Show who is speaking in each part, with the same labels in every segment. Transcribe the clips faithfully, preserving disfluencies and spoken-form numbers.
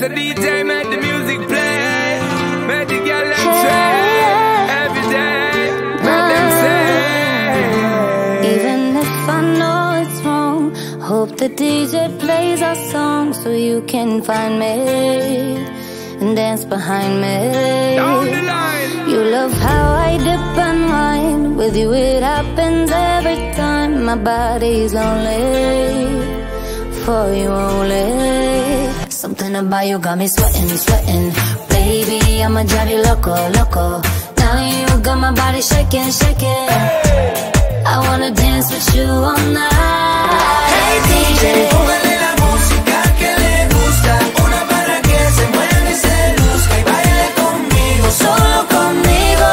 Speaker 1: a D J, make the music play. Make the girl them say every day. Make them say.
Speaker 2: Even if I know it's wrong, hope the D J plays our song so you can find me and dance behind me.
Speaker 1: Down the line.
Speaker 2: You love how I dip and wine. With you it happens every time. My body's lonely, for you only. Something about you got me sweating, sweating. Baby, I'ma drive you loco, loco. Now you got my body shaking, shaking. I wanna dance with you all night. Hey D J,
Speaker 3: póngale la música que le gusta, una para que se mueva y se luzca y baile conmigo, solo conmigo.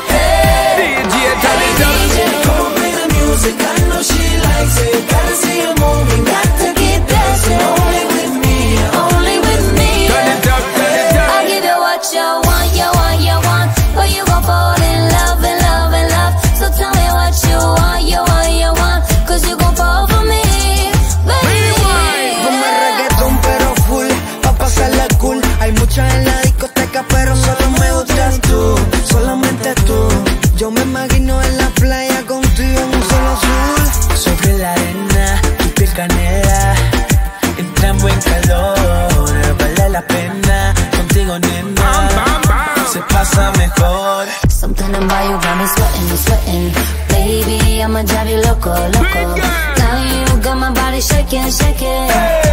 Speaker 3: Hey,
Speaker 1: D J, tell it up.
Speaker 3: D J, come on, play the music. I know she likes it. Gotta see her moving, got to keep dancing. Only with me, only with me.
Speaker 1: Turn it up, turn it up.
Speaker 2: I'll give you what you want, you want, you want. But you gon' fall in love, in love, in love. So tell me what you want, you want, you want. Cause you gon' fall for me, baby.
Speaker 3: Ponme reggaetón pero full, pa' pasarla cool. Hay muchas en la discoteca pero solo me gustas tú, solamente tú. Yo me imagino en la playa contigo en un solo azul. Sobre la arena, tu piel canela, entramos en calor, vale la pena. Contigo nena, se pasa mejor.
Speaker 2: Something about you got me sweating, sweating. Baby, I'ma drive you loco, loco. Now you got my body shaking, shaking.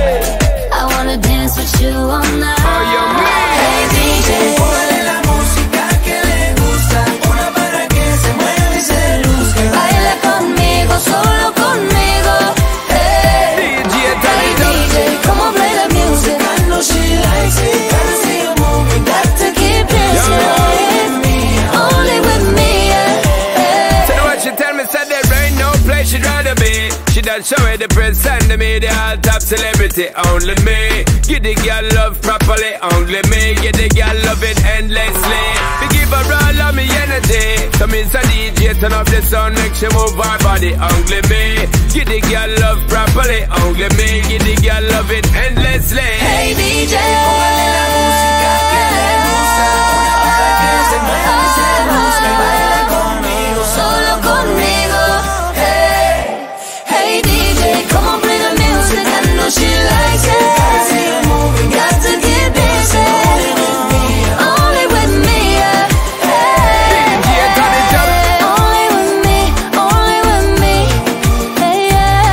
Speaker 2: I wanna dance with you all night. Hey D J,
Speaker 3: póngale la música que le gusta, una para que se mueva y se luzca.
Speaker 2: baila conmigo, solo conmigo. Hey,
Speaker 1: D J,
Speaker 2: hey
Speaker 1: turn it
Speaker 2: D
Speaker 1: up.
Speaker 2: J, come on, play the music.
Speaker 3: I know she likes it. Gotta see her moving, got to keep dancing. Only with me,
Speaker 2: Only with me, yeah. Hey.
Speaker 1: So what she tell me, said there ain't no place she'd rather be. She done show it the press and the media, all top celebrity, only me. Give the girl love properly, only me. Give the girl love it endlessly. We give her all of me energy. So me say D J, turn up the sound, make she move her body, only me. Give the girl love properly, only me. Give the girl love it endlessly.
Speaker 2: Hey D J,
Speaker 3: póngale la música que le gusta, una para que se mueva y se luzca y baila conmigo,
Speaker 2: solo conmigo. Hey, hey D J, come on, play the music. I know she likes it.
Speaker 3: gotta see her moving,
Speaker 2: Got to keep dancing. Only with me, yeah. Hey,
Speaker 1: D J, turn it up.
Speaker 2: only with me, only with me. Hey,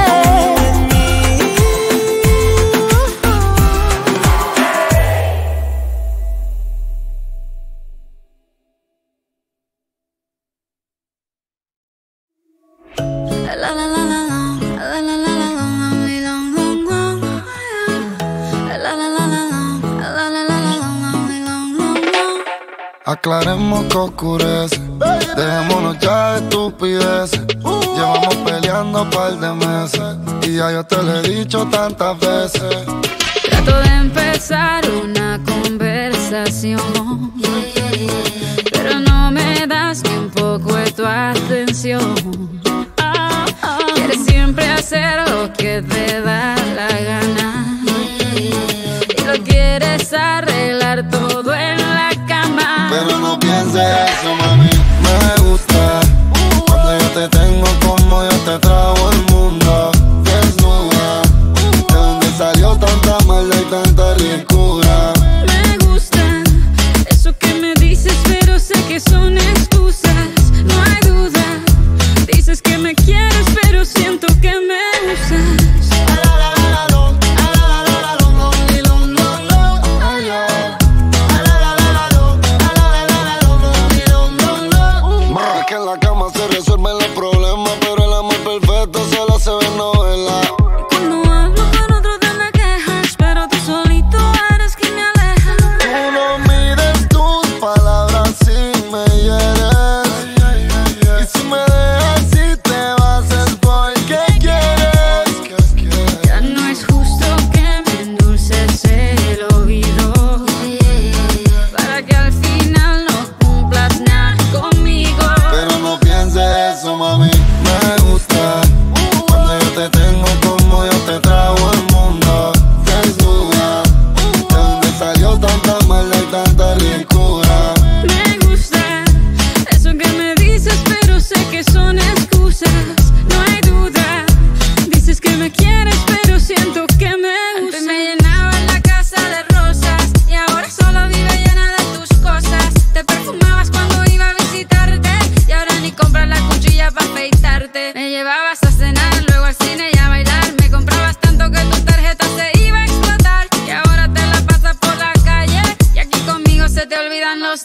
Speaker 2: La la la la long, la la la la long, only long, long, long. La la la la long, la la la la long, only long, long, long.
Speaker 4: Aclaremos que oscurece, dejémonos ya de estupideces. Llevamos peleando un par de meses y ya yo te lo he dicho tantas veces.
Speaker 5: Trato de empezar una conversación, pero no me das ni un poco de tu atención. Quieres siempre hacer lo que te da la gana y lo quieres arreglar todo en la cama.
Speaker 4: Pero no pienses eso, mami, me gusta cuando yo te tengo como yo te trago el mundo. Desnuda, de donde salió tanta maldad y tanta ricura.
Speaker 5: Me gusta eso que me dices, pero sé que son excusas. No hay duda, dices que me quieres, pero siento que me usas.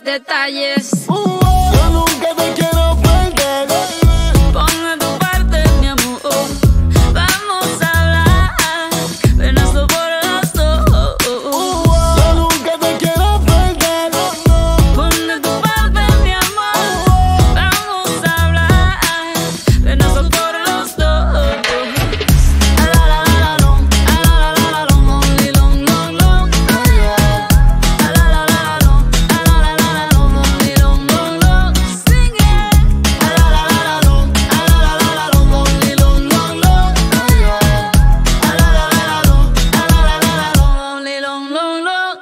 Speaker 5: detalles.
Speaker 4: Yo nunca te quiero perder.
Speaker 5: Pon de tu parte, mi amor. Vamos a hablar. Ven esto por los dos.
Speaker 4: Yo nunca te quiero perder.
Speaker 5: Pon de tu parte, mi amor. Vamos a hablar. Ven esto por los dos. A la la la la long, a la la la la long, only long, long, long. A la la la la long, a la la la la long, only long, long, long. Sing it. A la la la la long, a la la la la long, only long, long, long. A la la la la long, a la la la la long, only long, long, long.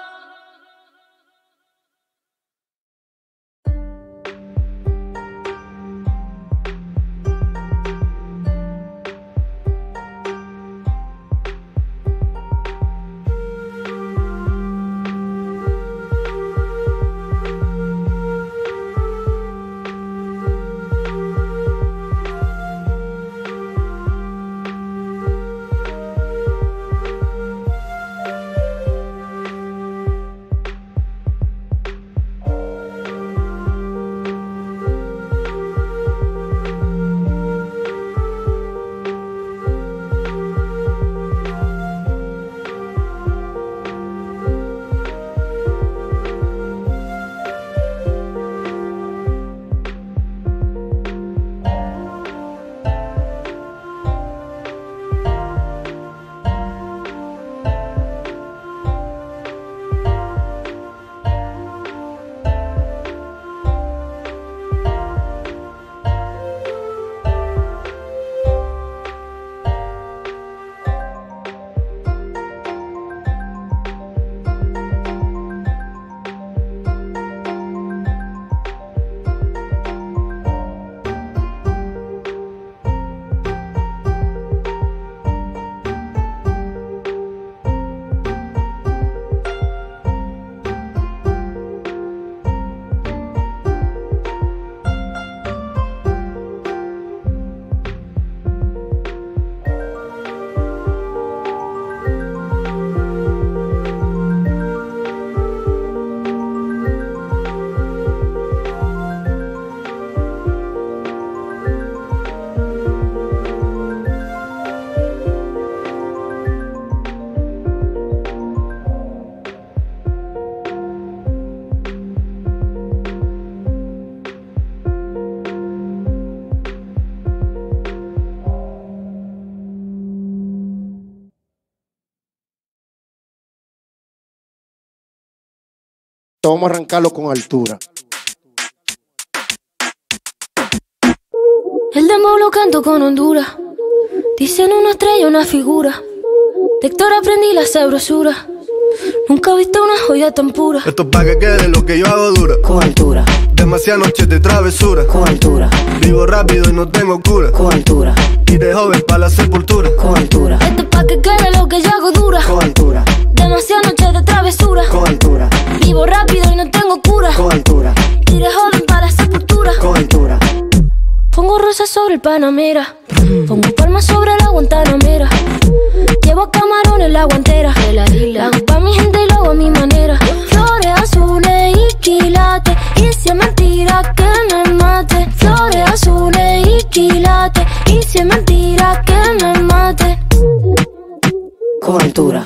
Speaker 6: Vamos a arrancarlo con altura.
Speaker 7: El dembow lo canto con Honduras. Dicen una estrella, una figura. De Héctor aprendí la sabrosura. Nunca he visto una joya tan pura.
Speaker 8: Esto es pa' que quede lo que yo hago dura.
Speaker 7: Con altura,
Speaker 8: Demasiadas noches de travesura.
Speaker 7: con altura,
Speaker 8: Vivo rápido y no tengo cura.
Speaker 7: con altura,
Speaker 8: Y de joven pa' la sepultura.
Speaker 7: con altura. Esto es pa' que quede lo que yo hago dura.
Speaker 3: Con altura,
Speaker 7: Demasiadas noches de travesura.
Speaker 3: con altura,
Speaker 7: Vivo rápido y no tengo cura.
Speaker 3: con altura,
Speaker 7: Y de joven para la sepultura.
Speaker 3: con altura.
Speaker 7: Pongo rosas sobre el Panamera. Pongo palmas sobre la Guantanamera. Llevo camarones en la guantera. La hago pa' mi gente y lo hago a mi manera. Flores azules y quilates. Y si es mentira que me mate. Flores azules y quilates. Y si es mentira que me mate.
Speaker 3: Con altura,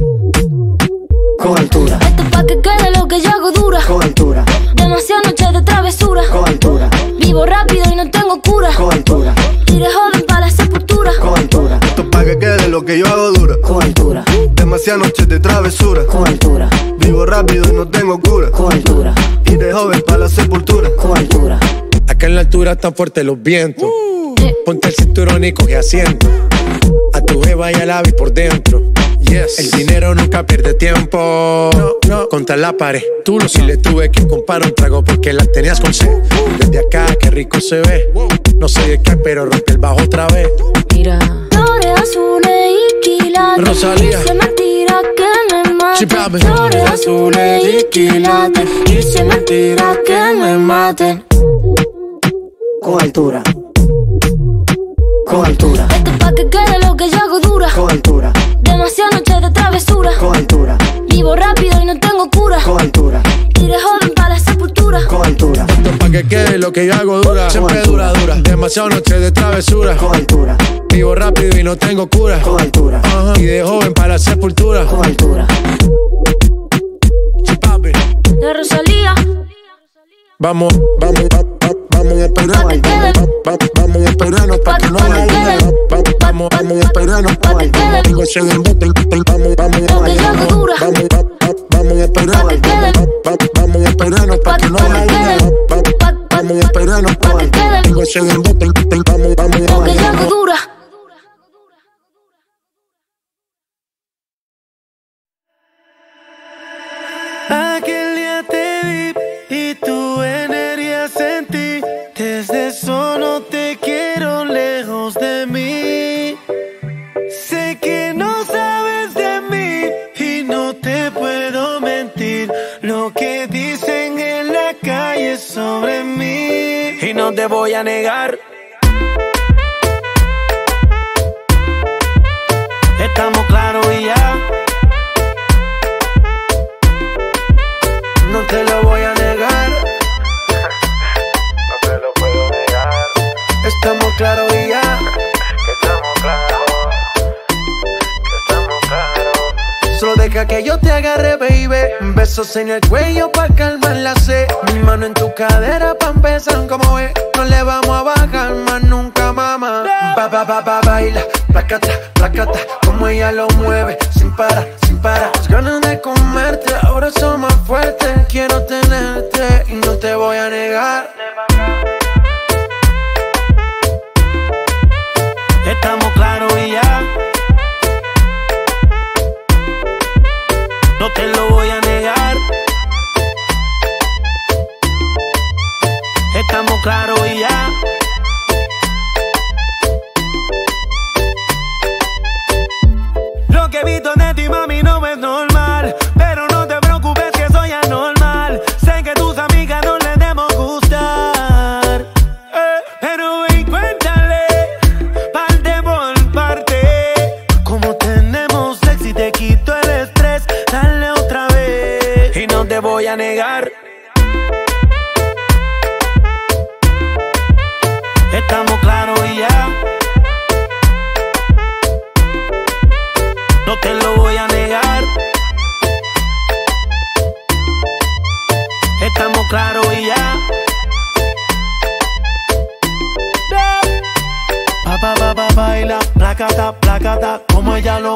Speaker 3: con altura,
Speaker 7: Esto es pa' que quede lo que yo hago dura.
Speaker 3: con altura,
Speaker 7: Demasiadas noches de travesura.
Speaker 3: con altura,
Speaker 7: Vivo rápido y no tengo cura.
Speaker 3: con altura,
Speaker 7: Y de joven para la sepultura.
Speaker 3: con altura,
Speaker 8: Esto es pa' que quede lo que yo hago dura.
Speaker 3: con altura,
Speaker 8: Demasiadas noches de travesura.
Speaker 3: con altura,
Speaker 8: Vivo rápido y no tengo cura.
Speaker 3: con altura,
Speaker 8: Y de joven pa' la sepultura.
Speaker 3: con altura.
Speaker 1: Acá en la altura están fuertes los vientos. Ponte el cinturón y coge asiento. A tu jeva y al ave por dentro. Yes. El dinero nunca pierde tiempo. No, no. Contra la pared. Tú lo si le tuve que comprar un trago porque la tenías con sed. Desde acá, qué rico se ve. No sé de qué, pero rompe el bajo otra vez.
Speaker 7: Mira. Flores azules y quilates.
Speaker 1: Rosalía.
Speaker 7: Y si es mentira que me
Speaker 1: Sí,
Speaker 7: mate.
Speaker 1: papi.
Speaker 7: Flores azules y quilates. Y si es mentira que me maten.
Speaker 3: Con altura, con altura,
Speaker 7: Esto es pa' que quede lo que yo hago dura.
Speaker 3: con altura,
Speaker 7: Demasiadas noches de travesura.
Speaker 3: con altura,
Speaker 7: Vivo rápido y no tengo cura.
Speaker 3: con altura,
Speaker 7: Y de joven para la sepultura.
Speaker 9: lo que yo hago dura, siempre dura, dura. Demasiado noche de travesura,
Speaker 10: con altura.
Speaker 9: Vivo rápido y no tengo cura,
Speaker 10: con altura.
Speaker 9: Uh-huh. Y de joven para la sepultura,
Speaker 10: con altura.
Speaker 9: Papi.
Speaker 7: De Rosalía.
Speaker 9: Vamos, vamos, va, va, vamos a esperarnos, va, va, vamos a esperarnos pa' que no la diga. Vamos, vamos a esperarnos pa' que no se den bote. Vamos, vamos, vamos, vamos, vamos a esperarnos, va, vamos a esperarnos pa' que no la diga. Vamos a esperarnos pa' que no se den bote. Vamos, vamos, vamos.
Speaker 11: Aquel día te vi y tu energía sentí. Desde eso no te quiero lejos de mí. Sé que no sabes de mí y no te puedo mentir. Lo que dicen en la calle sobre mí y no te voy a negar. Estamos claros y ya. No te lo voy a negar.
Speaker 12: No te lo puedo negar.
Speaker 11: Estamos claros y ya.
Speaker 12: Que estamos claros. Que estamos claros.
Speaker 11: Solo deja que yo te agarre, baby. Besos en el cuello pa' calmar la sed. Mi mano en tu cadera pa' empezar como es. No le vamos a bajar más nunca, mamá. Ba, ba, ba, ba, baila, placata, placata. Como ella lo mueve, sin parar, sin parar. Las ganas de comerte, ahora son más fuertes. Quiero tenerte y no te voy a negar. Estamos claros y ya. No te lo voy a negar. Estamos claros y ya. Lo que he visto de ti, mami, no es normal. Pero no te preocupes que soy anormal. Sé que tus amigas no les debemos gustar, eh, pero ven, cuéntale parte por parte. Como tenemos sexo y te quito el estrés. Dale otra vez y no te voy a negar. Estamos claros y ya. No te lo voy a negar. Estamos claros y ya. Pa, pa, pa, pa, baila, placata, placata, como ella lo